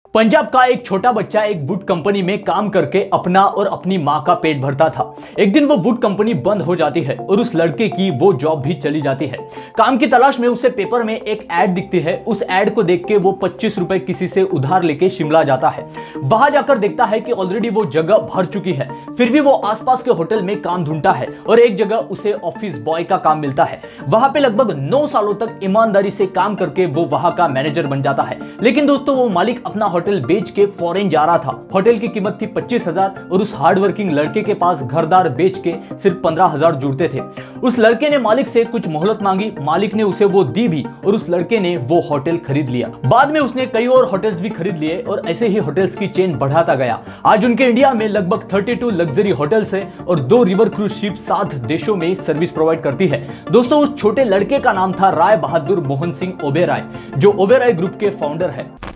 पंजाब का एक छोटा बच्चा एक बूट कंपनी में काम करके अपना और अपनी मां का पेट भरता था। एक दिन वो बूट कंपनी बंद हो जाती है और उस लड़के की वो जॉब भी चली जाती है। काम की तलाश में उसे पेपर में एक ऐड दिखती है। उस ऐड को देख के वो 25 रुपए किसी से उधार लेके शिमला जाता है। वहां जाकर देखता है कि ऑलरेडी वो जगह भर चुकी है। फिर भी वो आसपास के होटल में काम ढूंढता है और एक जगह उसे ऑफिस बॉय का काम मिलता है। वहां पे लगभग 9 सालों तक ईमानदारी से काम करके वो वहां का मैनेजर बन जाता है। लेकिन दोस्तों, वो मालिक अपना होटल बेच के फॉरेन जा रहा था। होटल की कीमत थी 25,000 और उस हार्डवर्किंग लड़के के पास घरदार बेच के सिर्फ 15,000 जुड़ते थे। उस लड़के ने मालिक से कुछ मोहलत मांगी। मालिक ने उसे वो दी भी और उस लड़के ने वो होटल खरीद लिया। बाद में उसने कई और होटल्स भी खरीद लिए और ऐसे ही होटल्स की चेन बढ़ाता गया। आज उनके इंडिया में लगभग 32 लग्जरी होटल्स हैं और 2 रिवर क्रूज शिप 7 देशों में सर्विस प्रोवाइड करती है। दोस्तों, उस छोटे लड़के का नाम था राय बहादुर मोहन सिंह ओबेरॉय, जो ओबेरॉय ग्रुप के फाउंडर है।